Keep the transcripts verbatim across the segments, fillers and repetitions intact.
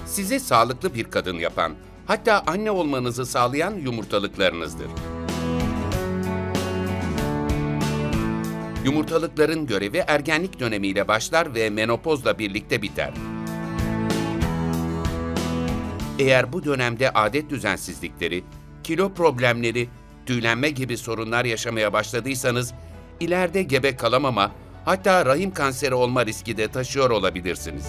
sizi sağlıklı bir kadın yapan, hatta anne olmanızı sağlayan yumurtalıklarınızdır. Yumurtalıkların görevi ergenlik dönemiyle başlar ve menopozla birlikte biter. Eğer bu dönemde adet düzensizlikleri, kilo problemleri, tüylenme gibi sorunlar yaşamaya başladıysanız, ileride gebe kalamama, hatta rahim kanseri olma riski de taşıyor olabilirsiniz.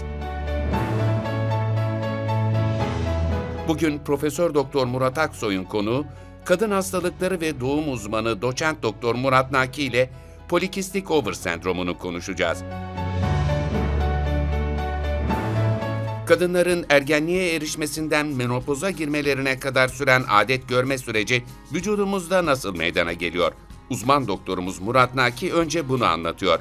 Bugün Profesör Doktor Murat Aksoy'un konuğu, kadın hastalıkları ve doğum uzmanı Doçent Doktor Murat Naki ile polikistik over sendromunu konuşacağız. Kadınların ergenliğe erişmesinden menopoza girmelerine kadar süren adet görme süreci vücudumuzda nasıl meydana geliyor? Uzman doktorumuz Murat Naki önce bunu anlatıyor.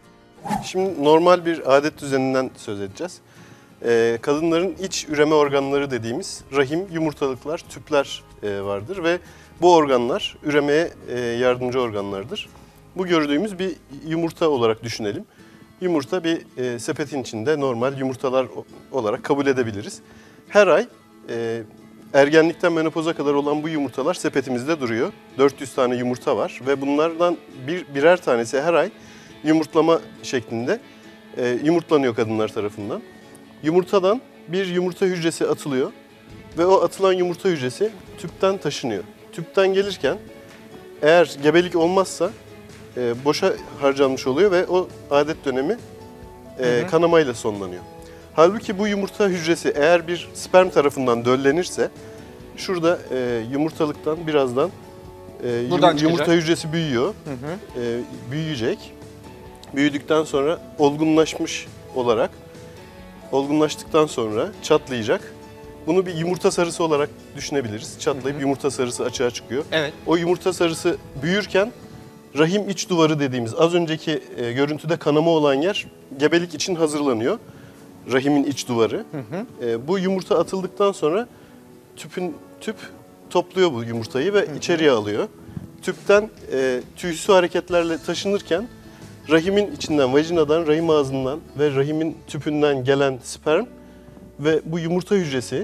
Şimdi normal bir adet düzeninden söz edeceğiz. Ee, kadınların iç üreme organları dediğimiz rahim, yumurtalıklar, tüpler e, vardır ve bu organlar üremeye e, yardımcı organlardır. Bu gördüğümüz bir yumurta olarak düşünelim. Yumurta bir e, sepetin içinde normal yumurtalar olarak kabul edebiliriz. Her ay e, ergenlikten menopoza kadar olan bu yumurtalar sepetimizde duruyor. dört yüz tane yumurta var ve bunlardan bir, birer tanesi her ay yumurtlama şeklinde e, yumurtlanıyor kadınlar tarafından. Yumurtadan bir yumurta hücresi atılıyor ve o atılan yumurta hücresi tüpten taşınıyor. Tüpten gelirken eğer gebelik olmazsa e, boşa harcanmış oluyor ve o adet dönemi e, hı hı. kanamayla sonlanıyor. Halbuki bu yumurta hücresi eğer bir sperm tarafından döllenirse şurada e, yumurtalıktan birazdan e, yum, yumurta hücresi büyüyor, hı hı. E, büyüyecek. Büyüdükten sonra olgunlaşmış olarak, olgunlaştıktan sonra çatlayacak. Bunu bir yumurta sarısı olarak düşünebiliriz. Çatlayıp hı hı. yumurta sarısı açığa çıkıyor. Evet. O yumurta sarısı büyürken rahim iç duvarı dediğimiz az önceki e, görüntüde kanama olan yer gebelik için hazırlanıyor. Rahimin iç duvarı. Hı hı. E, bu yumurta atıldıktan sonra tüpün tüp topluyor bu yumurtayı ve hı hı. içeriye alıyor. Tüpten e, tüysü hareketlerle taşınırken rahimin içinden, vajinadan, rahim ağzından ve rahimin tüpünden gelen sperm ve bu yumurta hücresi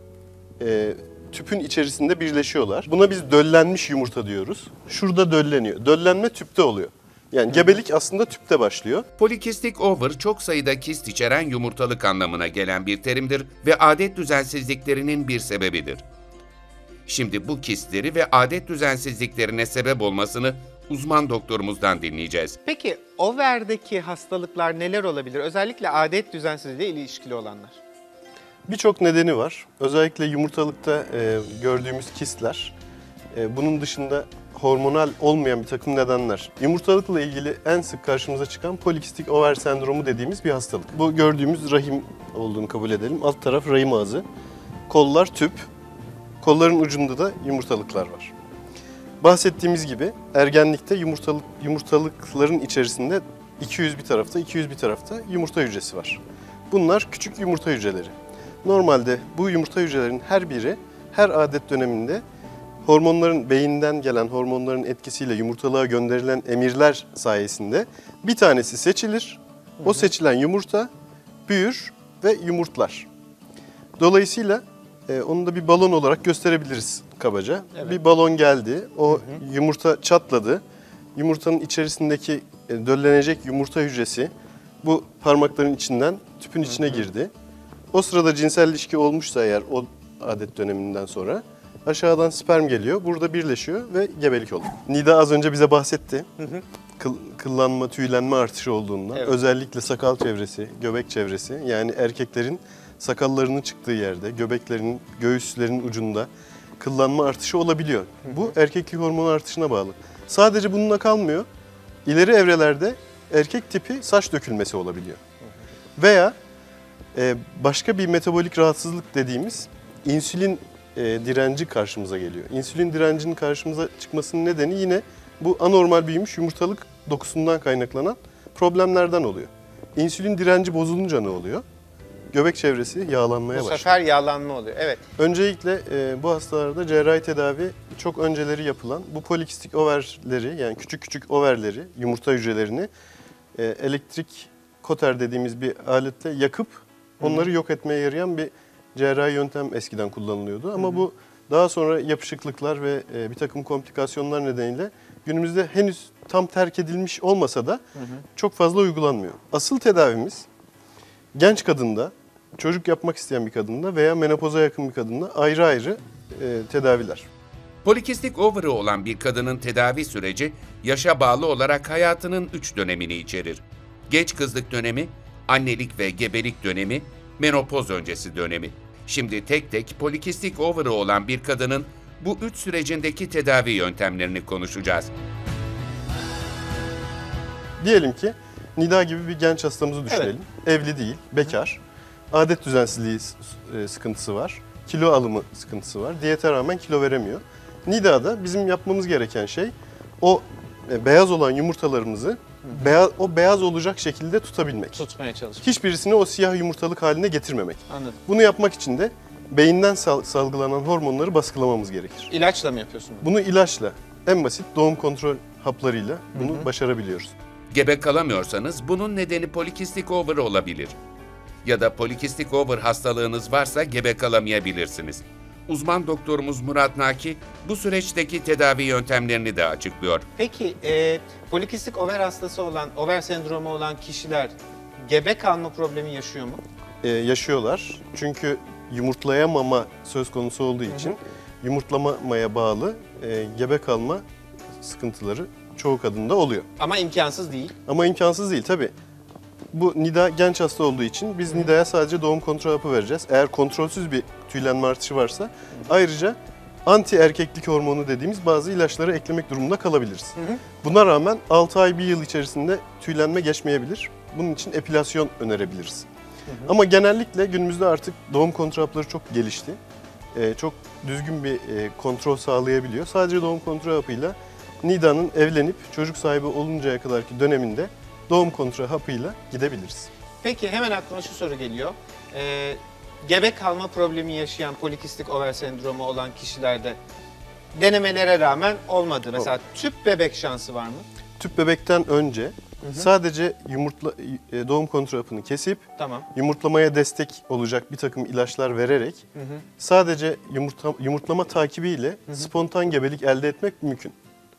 e, tüpün içerisinde birleşiyorlar. Buna biz döllenmiş yumurta diyoruz. Şurada dölleniyor. Döllenme tüpte oluyor. Yani gebelik aslında tüpte başlıyor. Polikistik over çok sayıda kist içeren yumurtalık anlamına gelen bir terimdir ve adet düzensizliklerinin bir sebebidir. Şimdi bu kistleri ve adet düzensizliklerine sebep olmasını uzman doktorumuzdan dinleyeceğiz. Peki overdeki hastalıklar neler olabilir? Özellikle adet düzensizliğiyle ilişkili olanlar. Birçok nedeni var. Özellikle yumurtalıkta e, gördüğümüz kistler. E, bunun dışında hormonal olmayan bir takım nedenler. Yumurtalıkla ilgili en sık karşımıza çıkan polikistik over sendromu dediğimiz bir hastalık. Bu gördüğümüz rahim olduğunu kabul edelim. Alt taraf rahim ağzı. Kollar tüp. Kolların ucunda da yumurtalıklar var. Bahsettiğimiz gibi ergenlikte yumurtalık, yumurtalıkların içerisinde iki yüz bir tarafta, iki yüz bir tarafta yumurta hücresi var. Bunlar küçük yumurta hücreleri. Normalde bu yumurta hücrelerin her biri her adet döneminde hormonların, beyinden gelen hormonların etkisiyle yumurtalığa gönderilen emirler sayesinde bir tanesi seçilir. O seçilen yumurta büyür ve yumurtlar. Dolayısıyla e, onu da bir balon olarak gösterebiliriz kabaca. Evet. Bir balon geldi, o hı hı. yumurta çatladı. Yumurtanın içerisindeki e, döllenecek yumurta hücresi bu parmakların içinden tüpün içine hı hı. girdi. O sırada cinsel ilişki olmuşsa eğer o adet döneminden sonra aşağıdan sperm geliyor, burada birleşiyor ve gebelik oluyor. Nida az önce bize bahsetti. Hı hı. Kıl, kıllanma, tüylenme artışı olduğundan. Evet. Özellikle sakal çevresi, göbek çevresi, yani erkeklerin sakallarının çıktığı yerde, göbeklerinin, göğüslerinin ucunda kıllanma artışı olabiliyor. Hı hı. Bu erkeklik hormonu artışına bağlı. Sadece bununla kalmıyor. İleri evrelerde erkek tipi saç dökülmesi olabiliyor. Hı hı. Veya e, başka bir metabolik rahatsızlık dediğimiz insülin e, direnci karşımıza geliyor. İnsülin direncinin karşımıza çıkmasının nedeni yine bu anormal büyümüş yumurtalık dokusundan kaynaklanan problemlerden oluyor. İnsülin direnci bozulunca ne oluyor? Göbek çevresi yağlanmaya başlıyor. Bu sefer yağlanma oluyor, evet. Öncelikle e, bu hastalarda cerrahi tedavi çok önceleri yapılan bu polikistik overleri, yani küçük küçük overleri, yumurta hücrelerini e, elektrik koter dediğimiz bir aletle yakıp onları yok etmeye yarayan bir cerrahi yöntem eskiden kullanılıyordu. Ama bu daha sonra yapışıklıklar ve e, bir takım komplikasyonlar nedeniyle günümüzde henüz tam terk edilmiş olmasa da hı hı. çok fazla uygulanmıyor. Asıl tedavimiz genç kadında, çocuk yapmak isteyen bir kadında veya menopoza yakın bir kadında ayrı ayrı e, tedaviler. Polikistik ovary olan bir kadının tedavi süreci yaşa bağlı olarak hayatının üç dönemini içerir. Genç kızlık dönemi, annelik ve gebelik dönemi, menopoz öncesi dönemi. Şimdi tek tek polikistik ovary olan bir kadının bu üç sürecindeki tedavi yöntemlerini konuşacağız. Diyelim ki Nida gibi bir genç hastamızı düşünelim. Evet. Evli değil, bekar. Adet düzensizliği sıkıntısı var. Kilo alımı sıkıntısı var. Diyete rağmen kilo veremiyor. Nida'da bizim yapmamız gereken şey o beyaz olan yumurtalarımızı hı hı. Beyaz, o beyaz olacak şekilde tutabilmek. Tutmaya çalışmak. Hiçbirisini o siyah yumurtalık haline getirmemek. Anladım. Bunu yapmak için de beyinden sal- salgılanan hormonları baskılamamız gerekir. İlaçla mı yapıyorsun bunu? Bunu ilaçla, en basit doğum kontrol haplarıyla bunu hı hı. başarabiliyoruz. Gebe kalamıyorsanız bunun nedeni polikistik ovary olabilir. Ya da polikistik ovary hastalığınız varsa gebe kalamayabilirsiniz. Uzman doktorumuz Murat Naki bu süreçteki tedavi yöntemlerini de açıklıyor. Peki e, polikistik over hastası olan, over sendromu olan kişiler gebe kalma problemi yaşıyor mu? Ee, yaşıyorlar. Çünkü yumurtlayamama söz konusu olduğu için hı hı. yumurtlamamaya bağlı e, gebe kalma sıkıntıları çoğu kadında oluyor. Ama imkansız değil. Ama imkansız değil tabii. Bu Nida genç hasta olduğu için biz Nida'ya sadece doğum kontrol hapı vereceğiz. Eğer kontrolsüz bir tüylenme artışı varsa ayrıca anti erkeklik hormonu dediğimiz bazı ilaçları eklemek durumunda kalabiliriz. Hı hı. Buna rağmen altı ay bir yıl içerisinde tüylenme geçmeyebilir. Bunun için epilasyon önerebiliriz. Hı hı. Ama genellikle günümüzde artık doğum kontrol hapları çok gelişti. Ee, çok düzgün bir e, kontrol sağlayabiliyor. Sadece doğum kontrol hapıyla Nida'nın evlenip çocuk sahibi oluncaya kadarki döneminde doğum kontrol hapıyla gidebiliriz. Peki hemen aklıma şu soru geliyor. Ee, gebe kalma problemi yaşayan polikistik over sendromu olan kişilerde denemelere rağmen olmadı. Mesela tüp bebek şansı var mı? Tüp bebekten önce hı hı. sadece yumurtla, doğum kontrol hapını kesip tamam. yumurtlamaya destek olacak bir takım ilaçlar vererek hı hı. sadece yumurta, yumurtlama takibiyle hı hı. spontan gebelik elde etmek mümkün.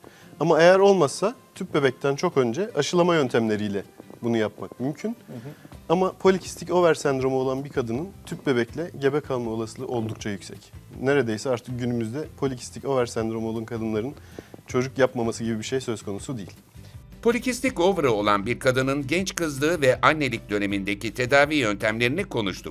Ama eğer olmazsa tüp bebekten çok önce aşılama yöntemleriyle bunu yapmak mümkün. Hı hı. Ama polikistik over sendromu olan bir kadının tüp bebekle gebe kalma olasılığı oldukça yüksek. Neredeyse artık günümüzde polikistik over sendromu olan kadınların çocuk yapmaması gibi bir şey söz konusu değil. Polikistik ovary olan bir kadının genç kızlığı ve annelik dönemindeki tedavi yöntemlerini konuştuk.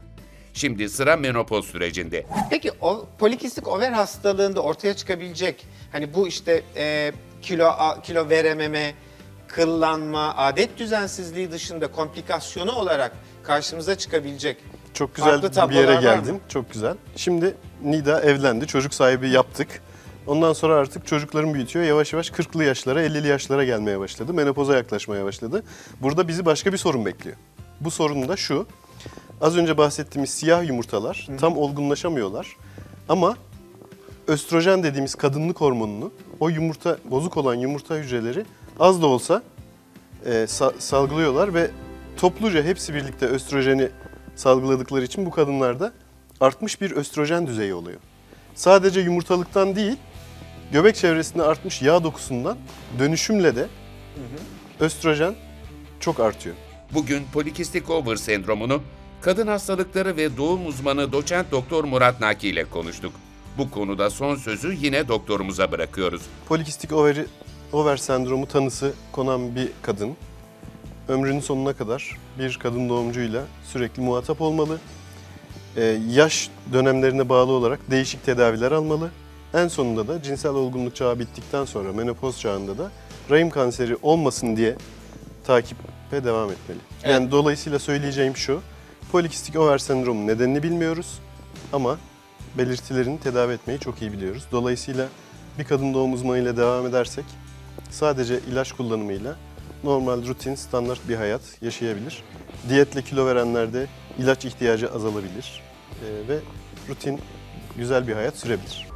Şimdi sıra menopoz sürecinde. Peki o polikistik over hastalığında ortaya çıkabilecek hani bu işte e, kilo kilo verememe, kıllanma, adet düzensizliği dışında komplikasyonu olarak karşımıza çıkabilecek çok güzel bir yere geldin. Çok güzel. Şimdi Nida evlendi, çocuk sahibi yaptık. Ondan sonra artık çocukların büyütüyor. Yavaş yavaş kırklı yaşlara, ellili yaşlara gelmeye başladı. Menopoza yaklaşmaya başladı. Burada bizi başka bir sorun bekliyor. Bu sorun da şu. Az önce bahsettiğimiz siyah yumurtalar Hı. tam olgunlaşamıyorlar. Ama östrojen dediğimiz kadınlık hormonunu o yumurta, bozuk olan yumurta hücreleri az da olsa e, sa- salgılıyorlar ve topluca hepsi birlikte östrojeni salgıladıkları için bu kadınlarda artmış bir östrojen düzeyi oluyor. Sadece yumurtalıktan değil, göbek çevresinde artmış yağ dokusundan dönüşümle de hı hı. östrojen çok artıyor. Bugün polikistik ovary sendromunu kadın hastalıkları ve doğum uzmanı doçent doktor Murat Naki ile konuştuk. Bu konuda son sözü yine doktorumuza bırakıyoruz. Polikistik ovary, over sendromu tanısı konan bir kadın ömrünün sonuna kadar bir kadın doğumcuyla sürekli muhatap olmalı. Ee, yaş dönemlerine bağlı olarak değişik tedaviler almalı. En sonunda da cinsel olgunluk çağı bittikten sonra menopoz çağında da rahim kanseri olmasın diye takipe devam etmeli. Evet. Yani dolayısıyla söyleyeceğim şu, polikistik over sendromun nedenini bilmiyoruz ama belirtilerini tedavi etmeyi çok iyi biliyoruz. Dolayısıyla bir kadın doğum uzmanıyla devam edersek sadece ilaç kullanımıyla normal, rutin, standart bir hayat yaşayabilir. Diyetle kilo verenlerde ilaç ihtiyacı azalabilir ee, ve rutin, güzel bir hayat sürebilir.